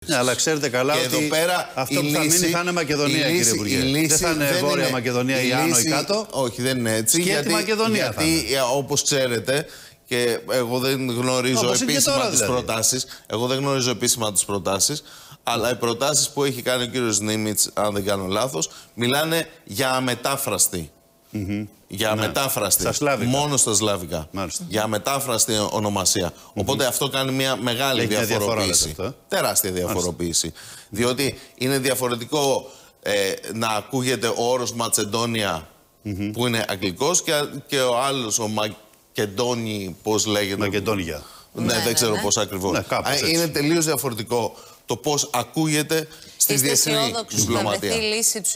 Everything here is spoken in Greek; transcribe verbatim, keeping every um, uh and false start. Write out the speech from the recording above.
Ναι, αλλά ξέρετε καλά και ότι εδώ πέρα αυτό που θα λύση, μείνει θα είναι Μακεδονία, λύση, κύριε Υπουργέ. Δεν θα είναι δεν Βόρεια είναι, Μακεδονία ή Άνω ή Κάτω. Όχι, δεν είναι έτσι. Σκέτη γιατί, Μακεδονία γιατί όπως ξέρετε, και εγώ δεν γνωρίζω όπως επίσημα τώρα, τις δηλαδή. προτάσεις, εγώ δεν γνωρίζω επίσημα τις προτάσεις, αλλά οι προτάσεις που έχει κάνει ο κύριος Νίμιτς, αν δεν κάνω λάθος, μιλάνε για αμετάφραστη. Mm-hmm. Για ναι. αμετάφραστη. Στα σλάβικα. Μόνο στα σλάβικα. Μάλιστα. Για αμετάφραστη ονομασία. Mm-hmm. Οπότε αυτό κάνει μια μεγάλη έχει διαφοροποίηση. Μια διαφορά, τεράστια διαφοροποίηση. Μάλιστα. Διότι είναι διαφορετικό ε, να ακούγεται ο όρος Ματσεντόνια mm-hmm. που είναι αγγλικός και, και ο άλλος ο Μακεντόνι, πώς λέγεται. Μακεντόνια. Ναι, ναι, δεν ναι, ξέρω ναι. πώς ακριβώς. Ναι, είναι τελείως διαφορετικό το πώς ακούγεται στη διεθνή διπλωματία.